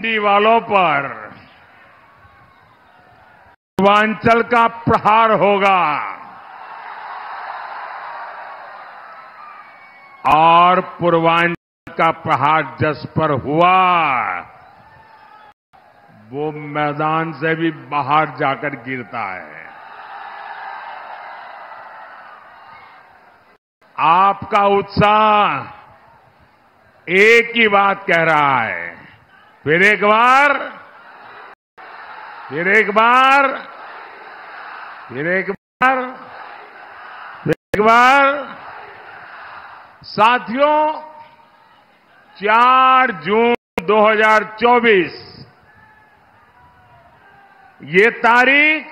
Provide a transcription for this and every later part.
दिल्ली वालों पर पूर्वांचल का प्रहार होगा और पूर्वांचल का प्रहार जिस पर हुआ वो मैदान से भी बाहर जाकर गिरता है। आपका उत्साह एक ही बात कह रहा है, फिर एक बार, फिर एक बार, फिर एक बार, फिर एक बार। साथियों, 4 जून 2024 ये तारीख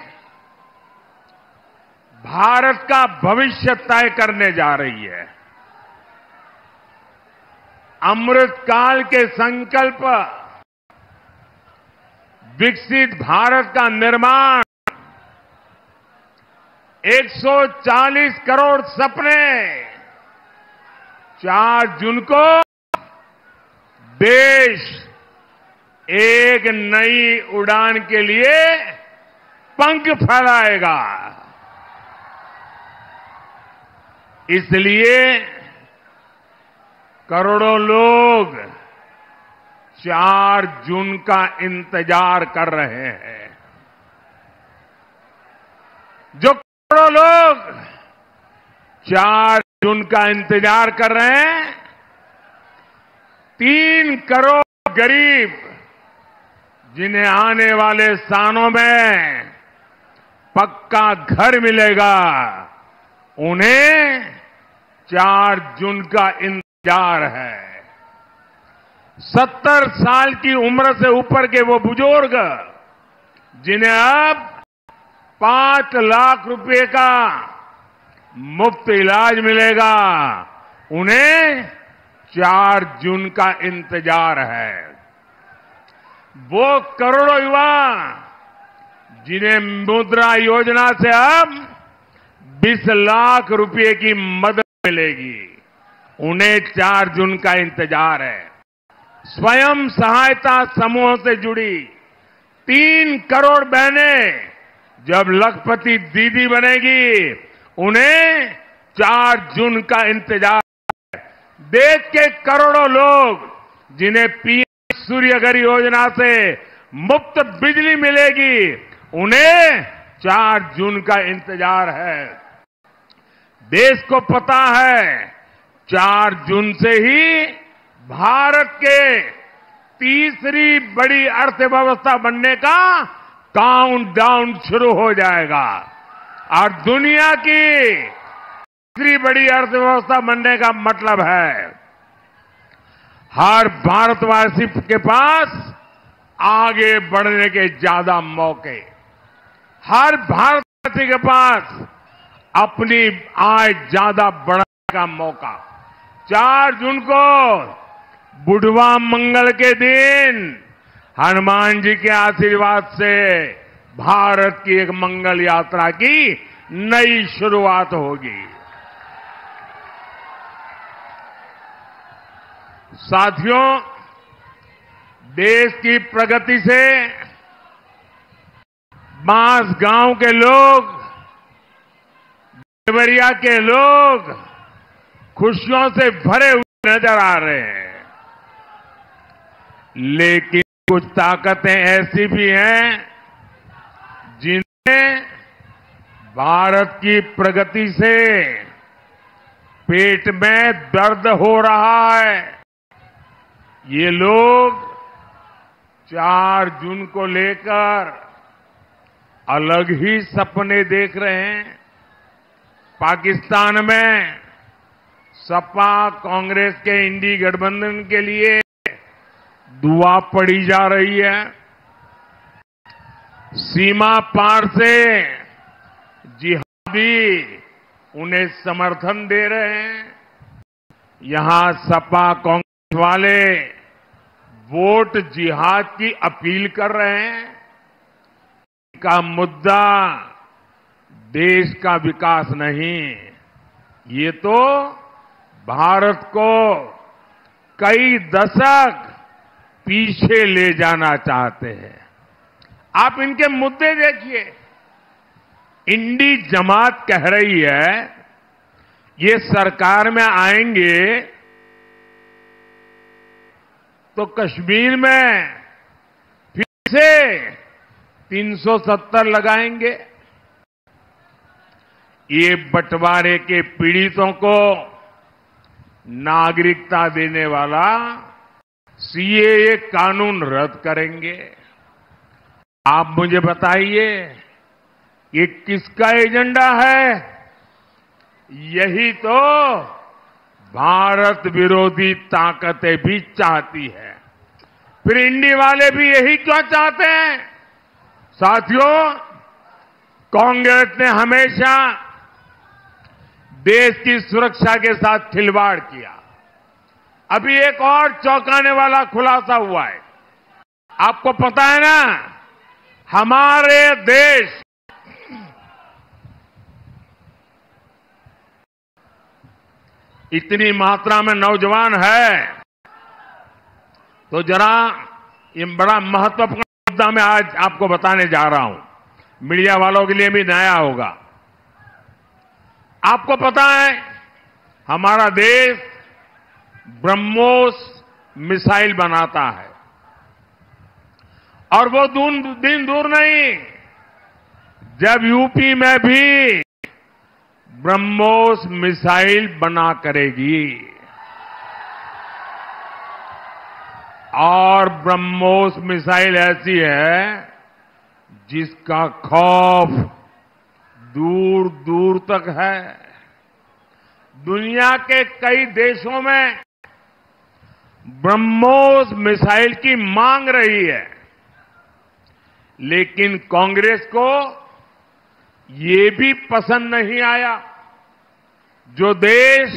भारत का भविष्य तय करने जा रही है। अमृत काल के संकल्प, विकसित भारत का निर्माण, 140 करोड़ सपने, 4 जून को देश एक नई उड़ान के लिए पंख फैलाएगा। इसलिए करोड़ों लोग 4 जून का इंतजार कर रहे हैं। जो करोड़ों लोग 4 जून का इंतजार कर रहे हैं, 3 करोड़ गरीब जिन्हें आने वाले सालों में पक्का घर मिलेगा, उन्हें 4 जून का इंतजार है। 70 साल की उम्र से ऊपर के वो बुजुर्ग जिन्हें अब 5 लाख रुपए का मुफ्त इलाज मिलेगा, उन्हें 4 जून का इंतजार है। वो करोड़ों युवा जिन्हें मुद्रा योजना से अब 20 लाख रुपए की मदद मिलेगी, उन्हें 4 जून का इंतजार है। स्वयं सहायता समूहों से जुड़ी 3 करोड़ बहनें जब लखपति दीदी बनेगी, उन्हें 4 जून का इंतजार है। देश के करोड़ों लोग जिन्हें पीएम सूर्यघर योजना से मुफ्त बिजली मिलेगी, उन्हें 4 जून का इंतजार है। देश को पता है 4 जून से ही भारत के तीसरी बड़ी अर्थव्यवस्था बनने का काउंटडाउन शुरू हो जाएगा और दुनिया की तीसरी बड़ी अर्थव्यवस्था बनने का मतलब है हर भारतवासी के पास आगे बढ़ने के ज्यादा मौके, हर भारतवासी के पास अपनी आय ज्यादा बढ़ाने का मौका। 4 जून को बुढ़वा मंगल के दिन हनुमान जी के आशीर्वाद से भारत की एक मंगल यात्रा की नई शुरुआत होगी। साथियों, देश की प्रगति से बांस गांव के लोग, देवरिया के लोग खुशियों से भरे हुए नजर आ रहे हैं। लेकिन कुछ ताकतें ऐसी भी हैं जिन्हें भारत की प्रगति से पेट में दर्द हो रहा है। ये लोग 4 जून को लेकर अलग ही सपने देख रहे हैं। पाकिस्तान में सपा कांग्रेस के इंडी गठबंधन के लिए दुआ पड़ी जा रही है। सीमा पार से जिहादी उन्हें समर्थन दे रहे हैं। यहां सपा कांग्रेस वाले वोट जिहाद की अपील कर रहे हैं। इनका मुद्दा देश का विकास नहीं, ये तो भारत को कई दशक पीछे ले जाना चाहते हैं। आप इनके मुद्दे देखिए। इंडी जमात कह रही है ये सरकार में आएंगे तो कश्मीर में फिर से 370 लगाएंगे। ये बंटवारे के पीड़ितों को नागरिकता देने वाला सीएए कानून रद्द करेंगे। आप मुझे बताइए ये किसका एजेंडा है? यही तो भारत विरोधी ताकतें भी चाहती है। फिर इंडी वाले भी यही क्यों चाहते हैं? साथियों, कांग्रेस ने हमेशा देश की सुरक्षा के साथ खिलवाड़ किया। अभी एक और चौंकाने वाला खुलासा हुआ है। आपको पता है ना, हमारे देश इतनी मात्रा में नौजवान है, तो जरा ये बड़ा महत्वपूर्ण मुद्दा मैं आज आपको बताने जा रहा हूं। मीडिया वालों के लिए भी नया होगा। आपको पता है हमारा देश ब्रह्मोस मिसाइल बनाता है, और वो दिन दूर नहीं जब यूपी में भी ब्रह्मोस मिसाइल बना करेगी। और ब्रह्मोस मिसाइल ऐसी है जिसका खौफ दूर दूर तक है। दुनिया के कई देशों में ब्रह्मोस मिसाइल की मांग रही है, लेकिन कांग्रेस को ये भी पसंद नहीं आया। जो देश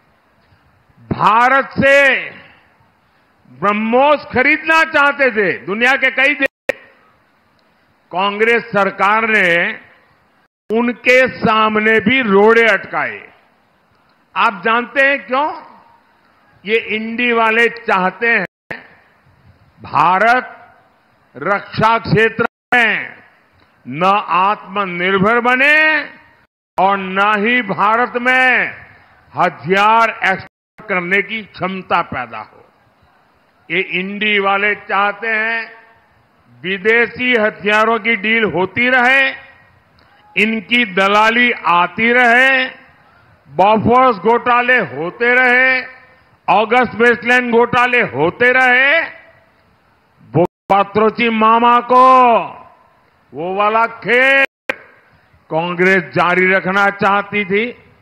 भारत से ब्रह्मोस खरीदना चाहते थे, दुनिया के कई देश, कांग्रेस सरकार ने उनके सामने भी रोड़े अटकाए। आप जानते हैं क्यों? ये इंडी वाले चाहते हैं भारत रक्षा क्षेत्र में न आत्मनिर्भर बने और न ही भारत में हथियार एक्सपोर्ट करने की क्षमता पैदा हो। ये इंडी वाले चाहते हैं विदेशी हथियारों की डील होती रहे, इनकी दलाली आती रहे, बॉफोर्स घोटाले होते रहे, अगस्त वेस्टलैंड घोटाले होते रहे। वो पात्रोची मामा को वो वाला खेल कांग्रेस जारी रखना चाहती थी।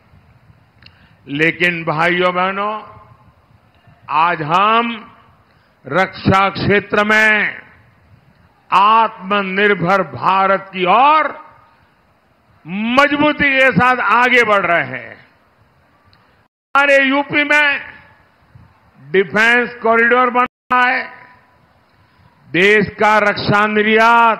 लेकिन भाइयों बहनों, आज हम रक्षा क्षेत्र में आत्मनिर्भर भारत की ओर मजबूती के साथ आगे बढ़ रहे हैं। हमारे यूपी में डिफेंस कॉरिडोर बन रहा है। देश का रक्षा निर्यात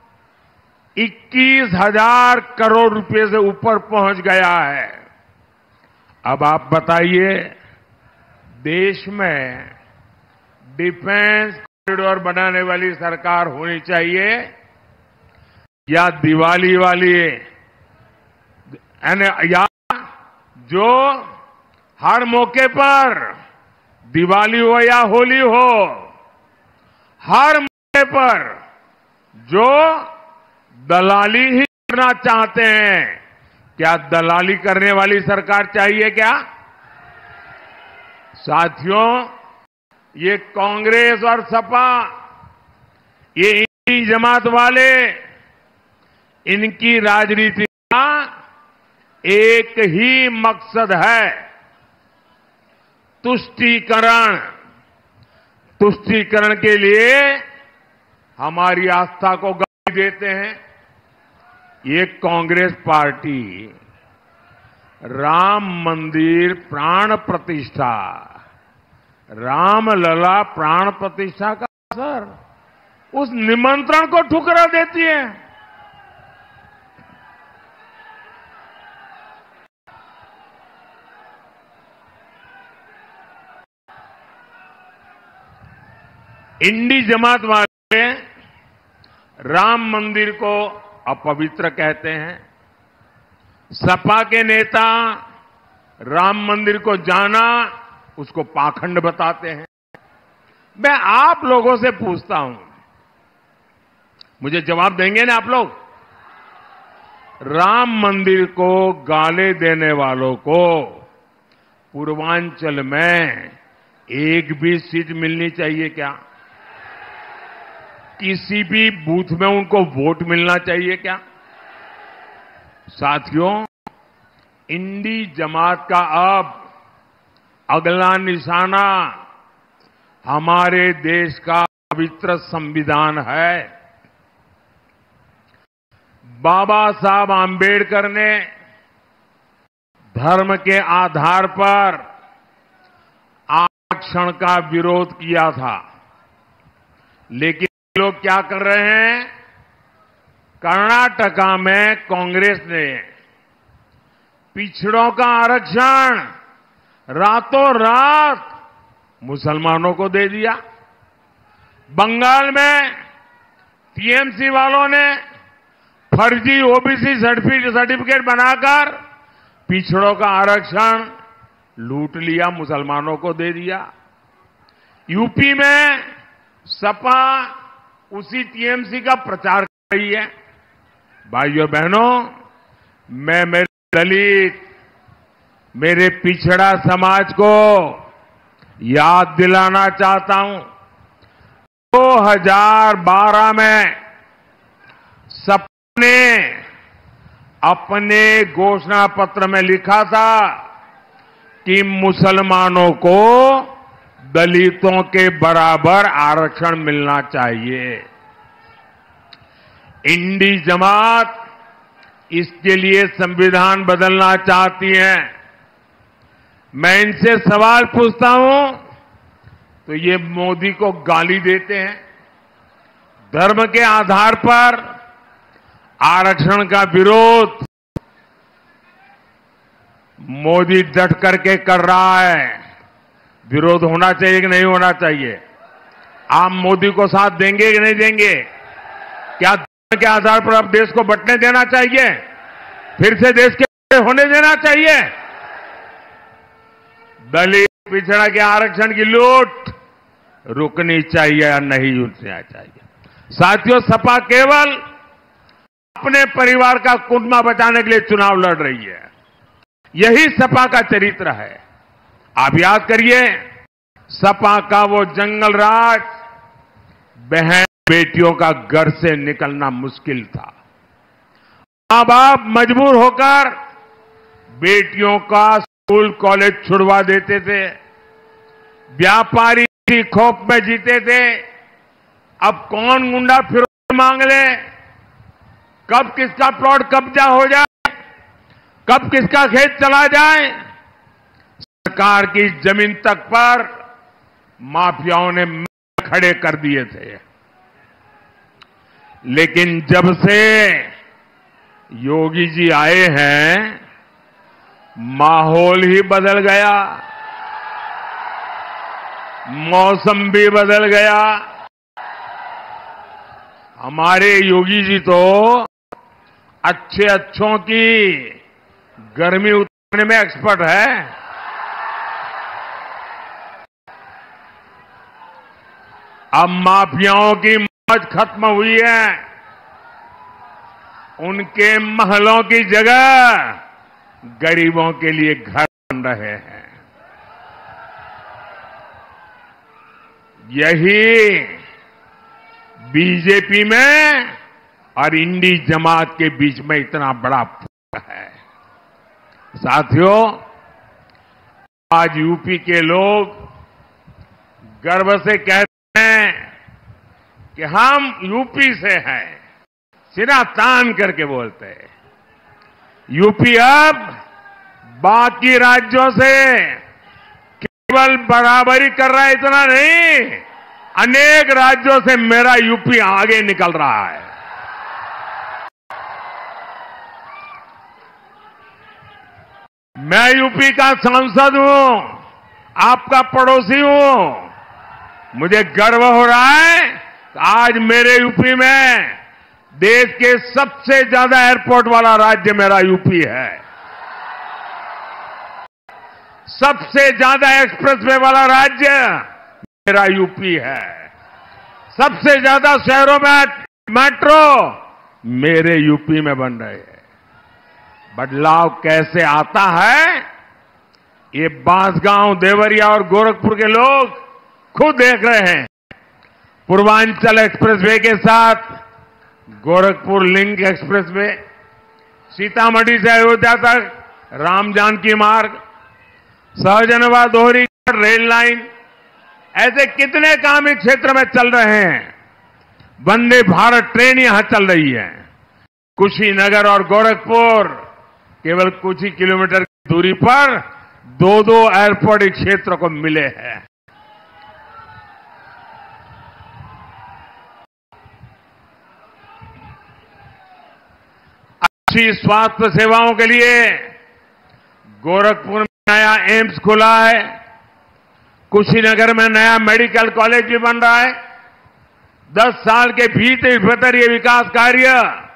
21,000 करोड़ रुपए से ऊपर पहुंच गया है। अब आप बताइए, देश में डिफेंस कॉरिडोर बनाने वाली सरकार होनी चाहिए या दिवाली वाली, या जो हर मौके पर, दिवाली हो या होली हो, हर मौके पर जो दलाली ही करना चाहते हैं? क्या दलाली करने वाली सरकार चाहिए क्या? साथियों, ये कांग्रेस और सपा, ये इंडी जमात वाले, इनकी राजनीति का एक ही मकसद है, तुष्टीकरण। तुष्टीकरण के लिए हमारी आस्था को गाली देते हैं। ये कांग्रेस पार्टी राम मंदिर प्राण प्रतिष्ठा, रामलला प्राण प्रतिष्ठा का असर, उस निमंत्रण को ठुकरा देती है। इंडी जमात वाले राम मंदिर को अपवित्र कहते हैं। सपा के नेता राम मंदिर को जाना उसको पाखंड बताते हैं। मैं आप लोगों से पूछता हूं, मुझे जवाब देंगे ना आप लोग? राम मंदिर को गाले देने वालों को पूर्वांचल में एक भी सीट मिलनी चाहिए क्या? किसी भी बूथ में उनको वोट मिलना चाहिए क्या? साथियों, इंडी जमात का अब अगला निशाना हमारे देश का पवित्र संविधान है। बाबा साहब आंबेडकर ने धर्म के आधार पर आरक्षण का विरोध किया था, लेकिन लोग क्या कर रहे हैं? कर्नाटका में कांग्रेस ने पिछड़ों का आरक्षण रातों रात मुसलमानों को दे दिया। बंगाल में टीएमसी वालों ने फर्जी ओबीसी सर्टिफिकेट बनाकर पिछड़ों का आरक्षण लूट लिया, मुसलमानों को दे दिया। यूपी में सपा उसी टीएमसी का प्रचार कर रही है। भाइयों बहनों, मैं मेरे दलित, मेरे पिछड़ा समाज को याद दिलाना चाहता हूं। 2012 में सपा ने अपने घोषणा पत्र में लिखा था कि मुसलमानों को दलितों के बराबर आरक्षण मिलना चाहिए। इंडी जमात इसके लिए संविधान बदलना चाहती है। मैं इनसे सवाल पूछता हूं तो ये मोदी को गाली देते हैं। धर्म के आधार पर आरक्षण का विरोध मोदी डट करके कर रहा है। विरोध होना चाहिए कि नहीं होना चाहिए? आप मोदी को साथ देंगे कि नहीं देंगे? क्या धर्म के आधार पर अब देश को बंटने देना चाहिए? फिर से देश के होने देना चाहिए? दलित पिछड़ा के आरक्षण की लूट रुकनी चाहिए या नहीं रुकना चाहिए? साथियों, सपा केवल अपने परिवार का कुटुंबा बचाने के लिए चुनाव लड़ रही है। यही सपा का चरित्र है। आप याद करिए, सपा का वो जंगल राज, बहन बेटियों का घर से निकलना मुश्किल था। मां बाप मजबूर होकर बेटियों का स्कूल कॉलेज छुड़वा देते थे। व्यापारी की खोप में जीते थे। अब कौन गुंडा फिर मांग ले, कब किसका प्लॉट कब्जा हो जाए, कब किसका खेत चला जाए। सरकार की जमीन तक पर माफियाओं ने खड़े कर दिए थे। लेकिन जब से योगी जी आए हैं, माहौल ही बदल गया, मौसम भी बदल गया। हमारे योगी जी तो अच्छे अच्छों की गर्मी उतारने में एक्सपर्ट है। अब माफियाओं की मौज खत्म हुई है। उनके महलों की जगह गरीबों के लिए घर बन रहे हैं। यही बीजेपी में और इंडी जमात के बीच में इतना बड़ा फर्क है। साथियों, आज यूपी के लोग गर्व से कहते हैं कि हम यूपी से हैं, सिरा तान करके बोलते हैं। यूपी अब बाकी राज्यों से केवल बराबरी कर रहा है, इतना नहीं, अनेक राज्यों से मेरा यूपी आगे निकल रहा है। मैं यूपी का सांसद हूं, आपका पड़ोसी हूं, मुझे गर्व हो रहा है कि आज मेरे यूपी में देश के सबसे ज्यादा एयरपोर्ट वाला राज्य मेरा यूपी है। सबसे ज्यादा एक्सप्रेसवे वाला राज्य मेरा यूपी है। सबसे ज्यादा शहरों में मेट्रो मेरे यूपी में बन रहे हैं। बदलाव कैसे आता है ये बांसगांव, देवरिया और गोरखपुर के लोग खुद देख रहे हैं। पूर्वांचल एक्सप्रेसवे के साथ गोरखपुर लिंक एक्सप्रेसवे, सीतामढ़ी से अयोध्या तक राम जानकी मार्ग, सहजनवा दोहरी रेल लाइन, ऐसे कितने काम इस क्षेत्र में चल रहे हैं। वंदे भारत ट्रेन यहां चल रही है। कुशीनगर और गोरखपुर केवल कुछ ही किलोमीटर की दूरी पर दो एयरपोर्ट इस क्षेत्र को मिले हैं। अच्छी स्वास्थ्य सेवाओं के लिए गोरखपुर में नया एम्स खुला है। कुशीनगर में नया मेडिकल कॉलेज भी बन रहा है। 10 साल के भीतर ये विकास कार्य,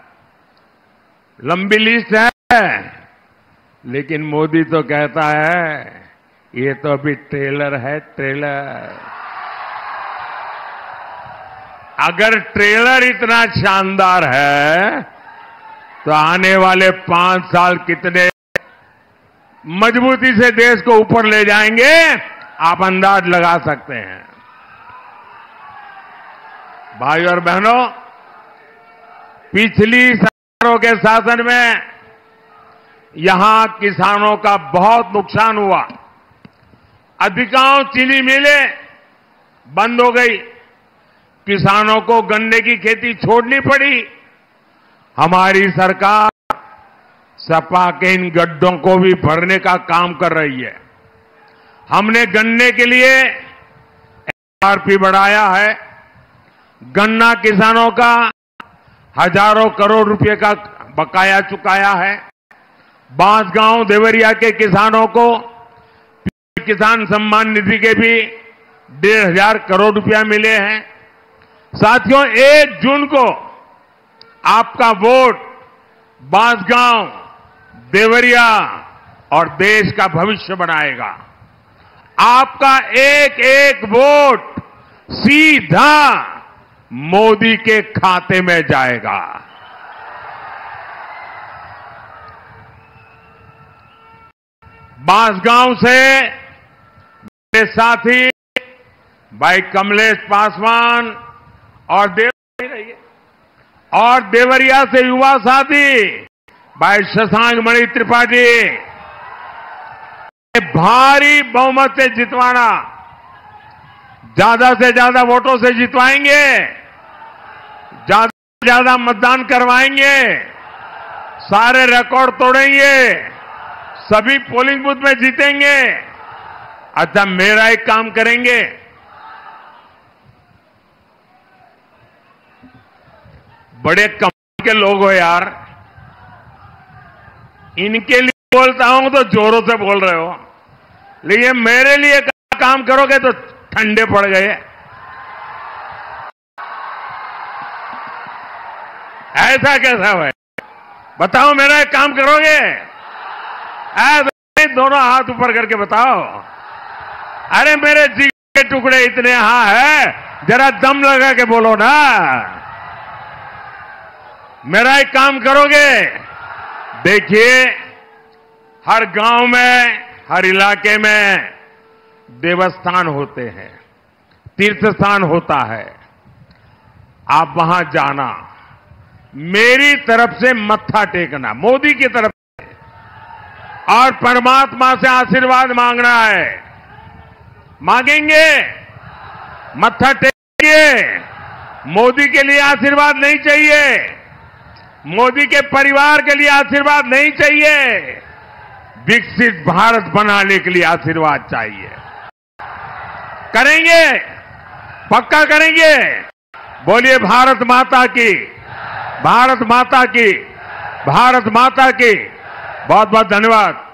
लंबी लिस्ट है, लेकिन मोदी तो कहता है ये तो अभी ट्रेलर है, ट्रेलर। अगर ट्रेलर इतना शानदार है तो आने वाले 5 साल कितने मजबूती से देश को ऊपर ले जाएंगे आप अंदाज लगा सकते हैं। भाई और बहनों, पिछली सरकारों के शासन में यहां किसानों का बहुत नुकसान हुआ। अधिकांश चीनी मिलें बंद हो गई। किसानों को गन्ने की खेती छोड़नी पड़ी। हमारी सरकार सपा के इन गड्ढों को भी भरने का काम कर रही है। हमने गन्ने के लिए एमआरपी बढ़ाया है। गन्ना किसानों का हजारों करोड़ रुपए का बकाया चुकाया है। बांसगांव, देवरिया के किसानों को किसान सम्मान निधि के भी 1,500 करोड़ रुपया मिले हैं। साथियों, 1 जून को आपका वोट बांसगांव, देवरिया और देश का भविष्य बनाएगा। आपका एक एक वोट सीधा मोदी के खाते में जाएगा। बांसगांव से मेरे साथी भाई कमलेश पासवान और देवरिया से युवा साथी भाई शशांक मणि त्रिपाठी भारी बहुमत से जितवाना, ज्यादा से ज्यादा वोटों से जितवाएंगे, ज्यादा से ज्यादा मतदान करवाएंगे, सारे रिकॉर्ड तोड़ेंगे, सभी पोलिंग बूथ में जीतेंगे। अच्छा, मेरा एक काम करेंगे, बड़े कमाल के लोग हो यार, इनके लिए बोलता हूं तो जोरों से बोल रहे हो, लेकिन मेरे लिए काम करोगे तो ठंडे पड़ गए। ऐसा कैसा है? बताओ, मेरा एक काम करोगे? ऐसे दोनों हाथ ऊपर करके बताओ। अरे मेरे जिगर के टुकड़े इतने यहां है, जरा दम लगा के बोलो ना। मेरा एक काम करोगे? देखिए, हर गांव में, हर इलाके में देवस्थान होते हैं, तीर्थ स्थान होता है। आप वहां जाना, मेरी तरफ से मत्था टेकना, मोदी की तरफ से, और परमात्मा से आशीर्वाद मांगना है। मांगेंगे? मत्था टेकिए। मोदी के लिए आशीर्वाद नहीं चाहिए, मोदी के परिवार के लिए आशीर्वाद नहीं चाहिए, विकसित भारत बनाने के लिए आशीर्वाद चाहिए। करेंगे? पक्का करेंगे? बोलिए भारत माता की, भारत माता की, भारत माता की। बहुत बहुत धन्यवाद।